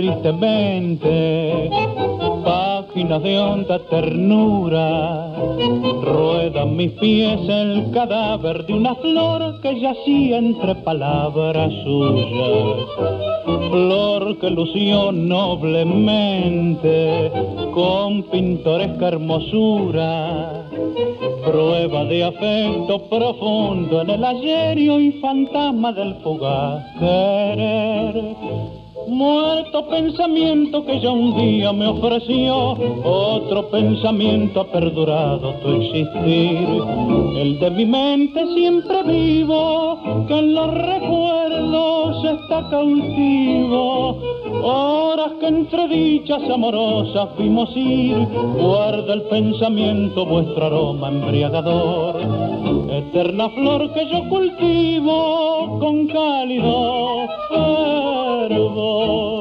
tristemente, páginas de honda ternura, ruedan mis pies el cadáver de una flor que yacía entre palabras suyas, flor que lució noblemente con pintoresca hermosura, prueba de afecto profundo en el ayer y hoy fantasma del fugaz querer. Muerto pensamiento que ya un día me ofreció, otro pensamiento ha perdurado tu existir. El de mi mente siempre vivo, que en los recuerdos está cautivo. Horas que entre dichas amorosas vimos ir, guarda el pensamiento vuestro aroma embriagador. Eterna flor que yo cultivo con cálido fervor.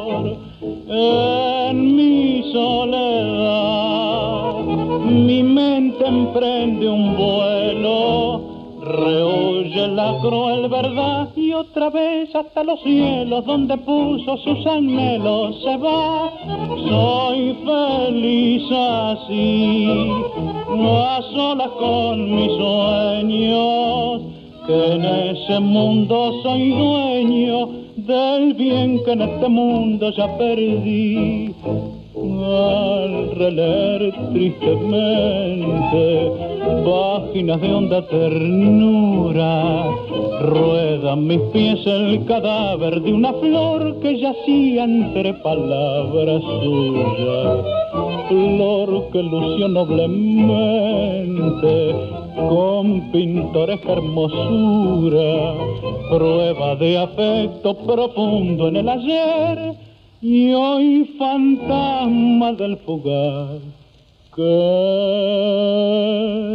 En mi soledad mi mente emprende un vuelo, rehuye la cruel verdad y otra vez hasta los cielos donde puso sus anhelos se va. Soy feliz así, a solas con mis sueños, que en ese mundo soy dueño del bien que en este mundo ya perdí. Al releer tristemente páginas de honda ternura, ruedan mis pies el cadáver de una flor que yacía entre palabras suyas, flor que lució noblemente con pintoresca hermosura, prueba de afecto profundo en el ayer y hoy fantasma del fugaz querer.